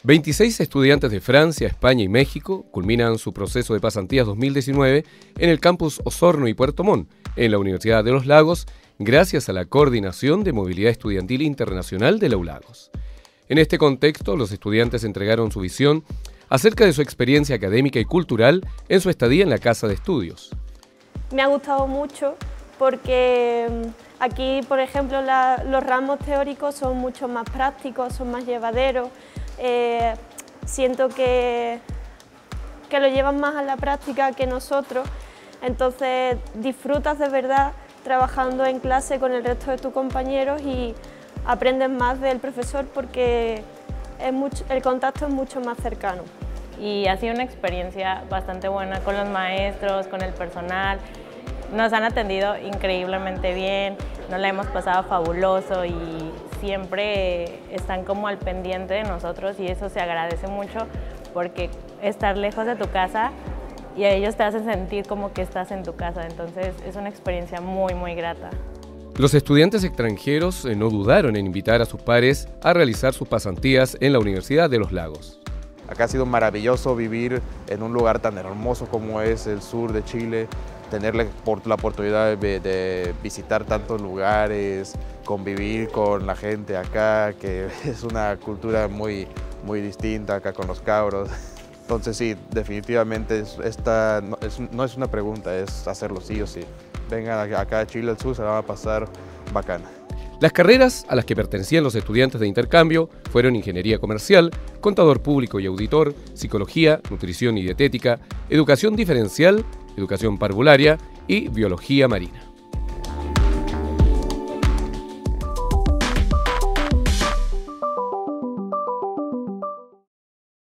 26 estudiantes de Francia, España y México culminan su proceso de pasantías 2019 en el campus Osorno y Puerto Montt, en la Universidad de los Lagos, gracias a la Coordinación de Movilidad Estudiantil Internacional de la ULAGOS. En este contexto, los estudiantes entregaron su visión acerca de su experiencia académica y cultural en su estadía en la Casa de Estudios. Me ha gustado mucho porque aquí, por ejemplo, los ramos teóricos son mucho más prácticos, son más llevaderos. Siento que lo llevan más a la práctica que nosotros, entonces disfrutas de verdad trabajando en clase con el resto de tus compañeros y aprendes más del profesor porque el contacto es mucho más cercano. Y ha sido una experiencia bastante buena con los maestros, con el personal. Nos han atendido increíblemente bien, nos la hemos pasado fabuloso y siempre están como al pendiente de nosotros y eso se agradece mucho porque estar lejos de tu casa y a ellos te hacen sentir como que estás en tu casa, entonces es una experiencia muy grata. Los estudiantes extranjeros no dudaron en invitar a sus pares a realizar sus pasantías en la Universidad de los Lagos. Acá ha sido maravilloso vivir en un lugar tan hermoso como es el sur de Chile, tener la oportunidad de visitar tantos lugares, convivir con la gente acá, que es una cultura muy distinta acá con los cabros. Entonces sí, definitivamente esta no es una pregunta, es hacerlo sí o sí. Vengan acá a Chile al sur, se la van a pasar bacana. Las carreras a las que pertenecían los estudiantes de intercambio fueron Ingeniería Comercial, Contador Público y Auditor, Psicología, Nutrición y Dietética, Educación Diferencial, Educación Parvularia y Biología Marina.